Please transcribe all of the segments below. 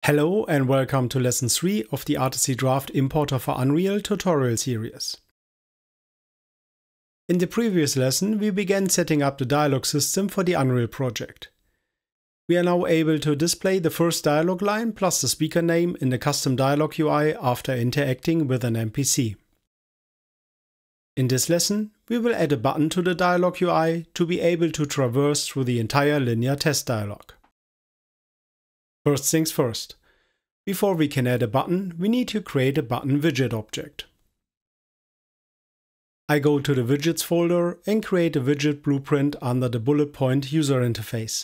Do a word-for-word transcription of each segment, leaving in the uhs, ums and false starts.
Hello and welcome to lesson three of the Artisy Draft Importer for Unreal tutorial series. In the previous lesson we began setting up the dialog system for the Unreal project. We are now able to display the first dialog line plus the speaker name in the custom dialog U I after interacting with an N P C. In this lesson we will add a button to the dialog U I to be able to traverse through the entire linear test dialog. First things first. Before we can add a button, we need to create a button widget object. I go to the widgets folder and create a widget blueprint under the bullet point user interface.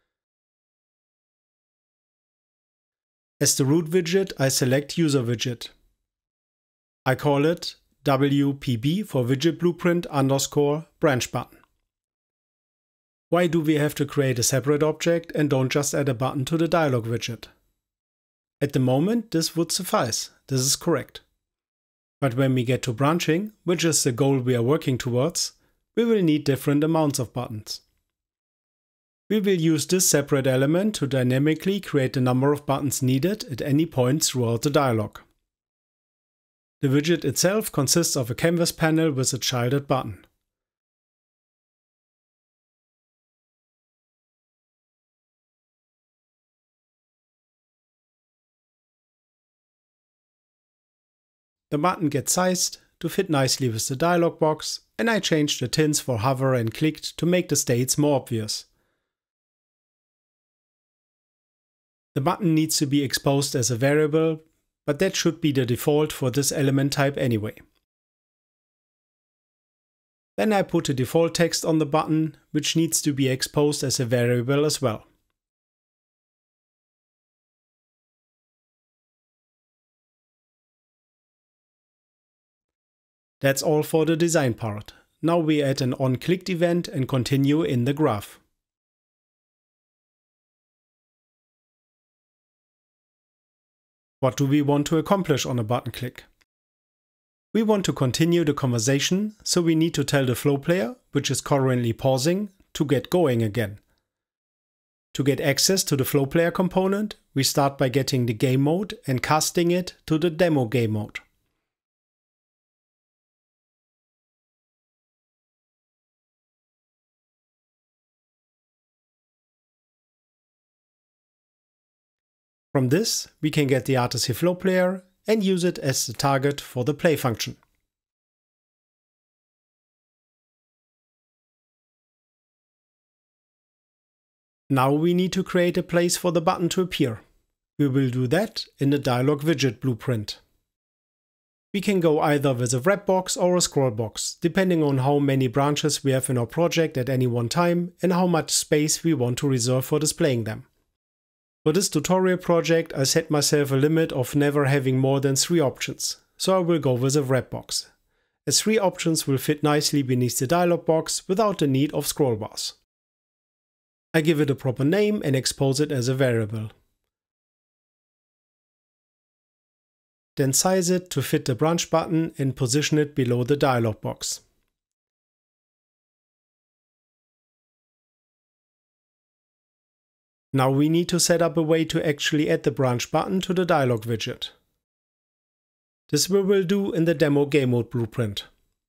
As the root widget, I select user widget. I call it W P B for widget blueprint underscore branch button. Why do we have to create a separate object and don't just add a button to the dialog widget? At the moment this would suffice, this is correct. But when we get to branching, which is the goal we are working towards, we will need different amounts of buttons. We will use this separate element to dynamically create the number of buttons needed at any point throughout the dialog. The widget itself consists of a canvas panel with a childed button. The button gets sized to fit nicely with the dialog box, and I changed the tints for hover and clicked to make the states more obvious. The button needs to be exposed as a variable, but that should be the default for this element type anyway. Then I put a default text on the button, which needs to be exposed as a variable as well. That's all for the design part. Now we add an onClicked event and continue in the graph. What do we want to accomplish on a button click? We want to continue the conversation, so we need to tell the flow player, which is currently pausing, to get going again. To get access to the flow player component, we start by getting the game mode and casting it to the demo game mode. From this, we can get the Artisy Flow Player and use it as the target for the play function. Now we need to create a place for the button to appear. We will do that in the dialog widget blueprint. We can go either with a wrap box or a scroll box, depending on how many branches we have in our project at any one time and how much space we want to reserve for displaying them. For this tutorial project I set myself a limit of never having more than three options, so I will go with a wrap box, as three options will fit nicely beneath the dialog box without the need of scroll bars. I give it a proper name and expose it as a variable. Then size it to fit the branch button and position it below the dialog box. Now we need to set up a way to actually add the branch button to the dialog widget. This we will do in the demo game mode blueprint.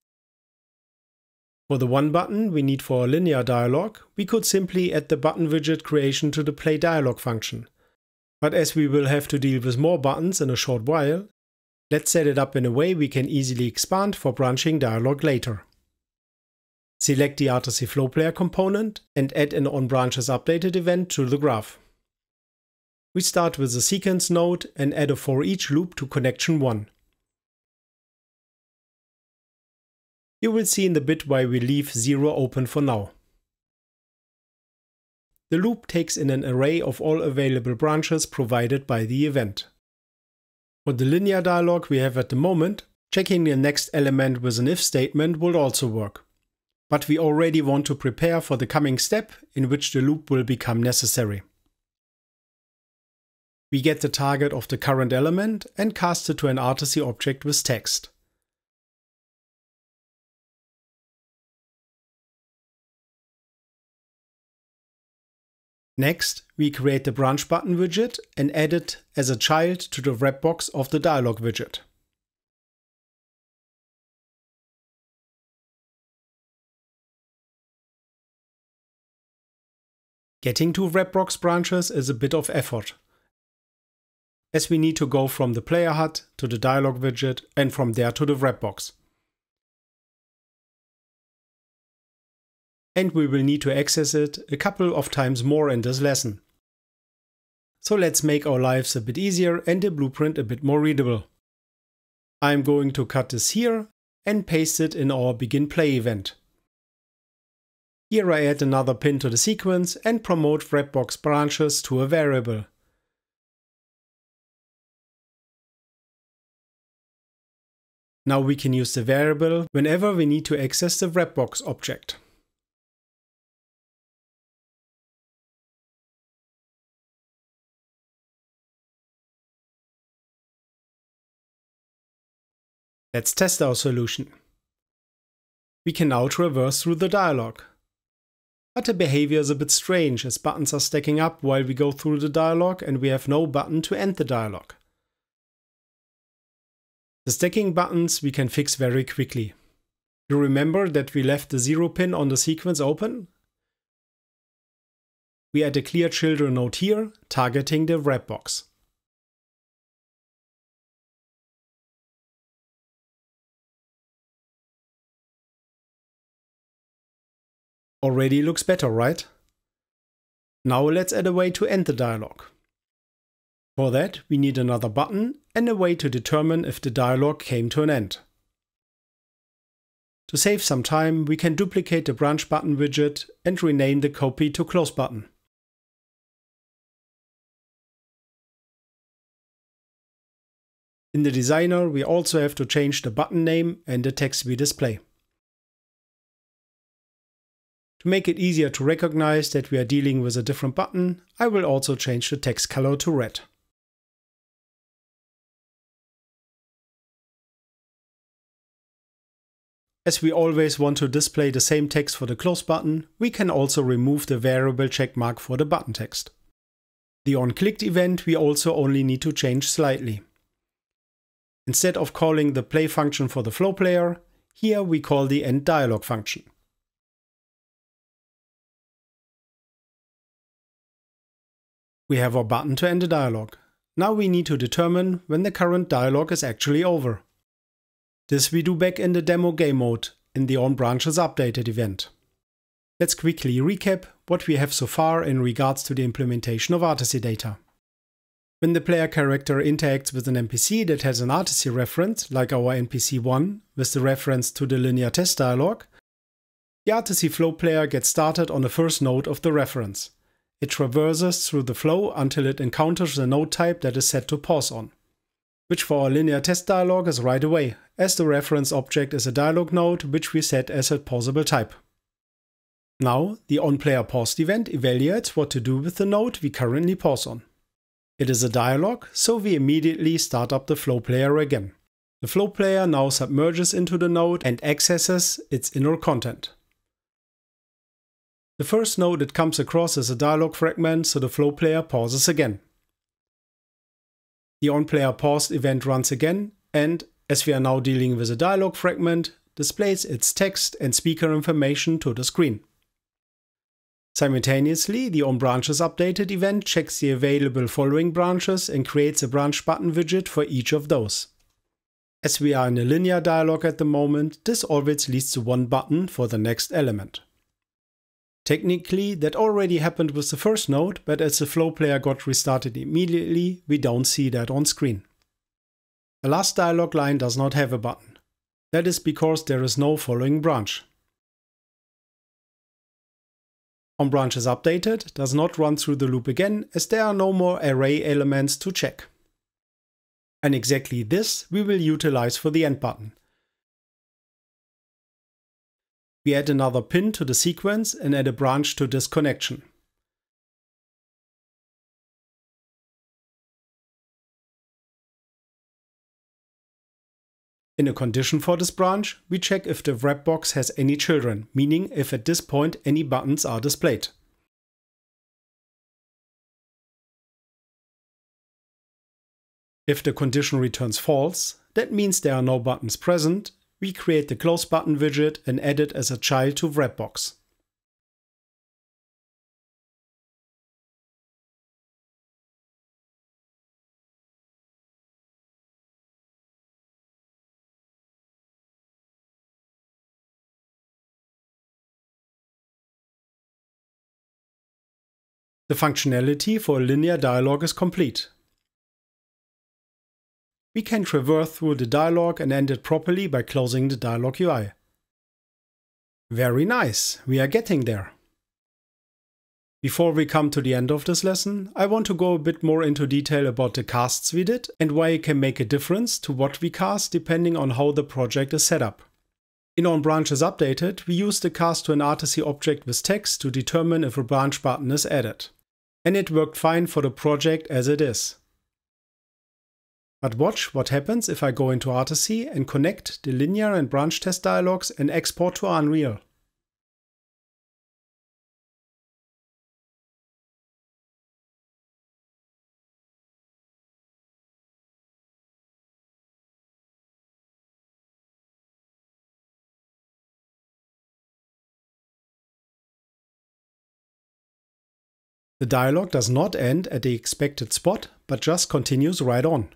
For the one button we need for a linear dialog, we could simply add the button widget creation to the play dialog function. But as we will have to deal with more buttons in a short while, let's set it up in a way we can easily expand for branching dialog later. Select the Artisy Flow Player component and add an onBranchesUpdated event to the graph. We start with the sequence node and add a for each loop to connection one. You will see in the bit why we leave zero open for now. The loop takes in an array of all available branches provided by the event. For the linear dialog we have at the moment, checking the next element with an if statement will also work. But we already want to prepare for the coming step in which the loop will become necessary. We get the target of the current element and cast it to an Artisy object with text. Next, we create the branch button widget and add it as a child to the wrap box of the dialog widget. Getting to wrap box branches is a bit of effort, as we need to go from the player H U D to the dialog widget and from there to the wrap box. And we will need to access it a couple of times more in this lesson. So let's make our lives a bit easier and the blueprint a bit more readable. I'm going to cut this here and paste it in our begin play event. Here I add another pin to the sequence and promote wrap box branches to a variable. Now we can use the variable whenever we need to access the wrap box object. Let's test our solution. We can now traverse through the dialog. But the behavior is a bit strange, as buttons are stacking up while we go through the dialog and we have no button to end the dialog. The stacking buttons we can fix very quickly. You remember that we left the zero pin on the sequence open? We add a clear children node here, targeting the wrap box. Already looks better, right? Now let's add a way to end the dialog. For that, we need another button and a way to determine if the dialog came to an end. To save some time, we can duplicate the branch button widget and rename the copy to close button. In the designer, we also have to change the button name and the text we display. To make it easier to recognize that we are dealing with a different button, I will also change the text color to red. As we always want to display the same text for the close button, we can also remove the variable checkmark for the button text. The onClicked event we also only need to change slightly. Instead of calling the play function for the flow player, here we call the end dialog function. We have our button to end the dialog. Now we need to determine when the current dialog is actually over. This we do back in the demo game mode in the onBranchesUpdated event. Let's quickly recap what we have so far in regards to the implementation of Artecy data. When the player character interacts with an N P C that has an Artecy reference, like our N P C one with the reference to the linear test dialog, the Artecy flow player gets started on the first node of the reference. It traverses through the flow until it encounters the node type that is set to pause on, which for our linear test dialog is right away, as the reference object is a dialog node which we set as a pausable type. Now, the onPlayerPaused event evaluates what to do with the node we currently pause on. It is a dialog, so we immediately start up the flow player again. The flow player now submerges into the node and accesses its inner content. The first node it comes across is a dialog fragment, so the flow player pauses again. The onPlayerPaused event runs again and, as we are now dealing with a dialog fragment, displays its text and speaker information to the screen. Simultaneously, the onBranchesUpdated event checks the available following branches and creates a branch button widget for each of those. As we are in a linear dialog at the moment, this always leads to one button for the next element. Technically, that already happened with the first node, but as the flow player got restarted immediately, we don't see that on screen. The last dialog line does not have a button. That is because there is no following branch. onBranchesUpdated does not run through the loop again, as there are no more array elements to check. And exactly this we will utilize for the end button. We add another pin to the sequence and add a branch to this connection. In a condition for this branch, we check if the wrap box has any children, meaning if at this point any buttons are displayed. If the condition returns false, that means there are no buttons present. We create the close button widget and add it as a child to wrapbox. The functionality for a linear dialog is complete. We can traverse through the dialog and end it properly by closing the dialog U I. Very nice, we are getting there. Before we come to the end of this lesson, I want to go a bit more into detail about the casts we did and why it can make a difference to what we cast depending on how the project is set up. In onBranchesUpdated, we use the cast to an R T C object with text to determine if a branch button is added. And it worked fine for the project as it is. But watch what happens if I go into R T C and connect the linear and branch test dialogs and export to Unreal. The dialog does not end at the expected spot, but just continues right on.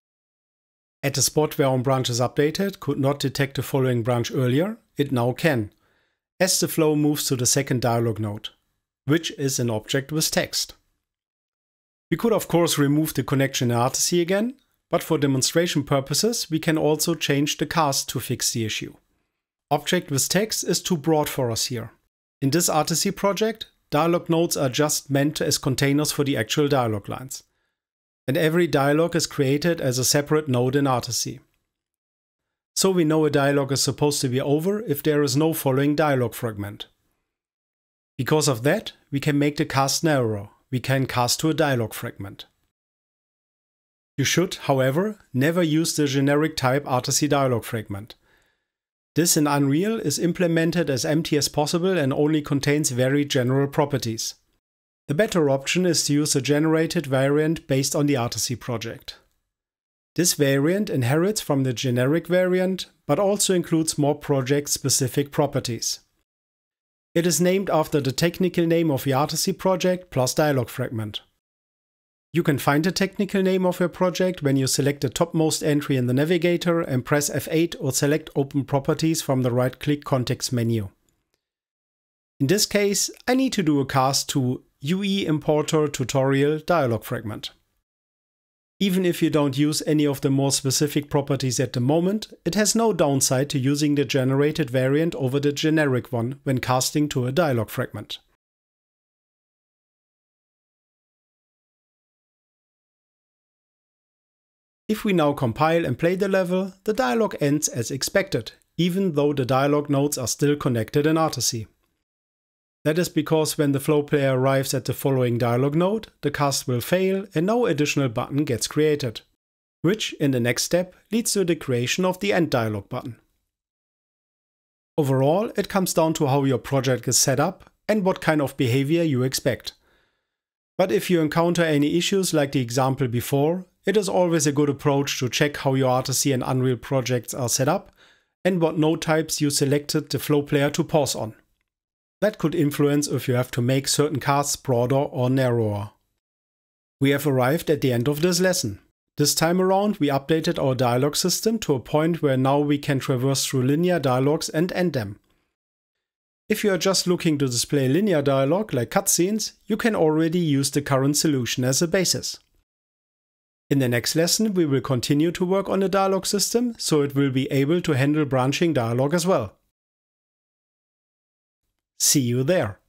At the spot where onBranchesUpdated could not detect the following branch earlier, it now can, as the flow moves to the second dialog node, which is an object with text. We could of course remove the connection in R T C again, but for demonstration purposes we can also change the cast to fix the issue. Object with text is too broad for us here. In this R T C project, dialog nodes are just meant as containers for the actual dialog lines. And every dialog is created as a separate node in R T C. So we know a dialog is supposed to be over if there is no following dialog fragment. Because of that, we can make the cast narrower. We can cast to a dialog fragment. You should, however, never use the generic type R T C dialog fragment. This in Unreal is implemented as empty as possible and only contains very general properties. The better option is to use a generated variant based on the R T C project. This variant inherits from the generic variant, but also includes more project-specific properties. It is named after the technical name of the R T C project plus dialog fragment. You can find the technical name of your project when you select the topmost entry in the navigator and press F eight or select Open Properties from the right-click context menu. In this case, I need to do a cast to U E Importer Tutorial dialog fragment. Even if you don't use any of the more specific properties at the moment, it has no downside to using the generated variant over the generic one when casting to a dialog fragment. If we now compile and play the level, the dialog ends as expected, even though the dialog nodes are still connected in R T C. That is because when the flow player arrives at the following dialog node, the cast will fail and no additional button gets created, which in the next step leads to the creation of the end dialog button. Overall, it comes down to how your project is set up and what kind of behavior you expect. But if you encounter any issues like the example before, it is always a good approach to check how your R T C and Unreal projects are set up and what node types you selected the flow player to pause on. That could influence if you have to make certain casts broader or narrower. We have arrived at the end of this lesson. This time around we updated our dialog system to a point where now we can traverse through linear dialogs and end them. If you are just looking to display linear dialogue like cutscenes, you can already use the current solution as a basis. In the next lesson we will continue to work on the dialog system so it will be able to handle branching dialogue as well. See you there.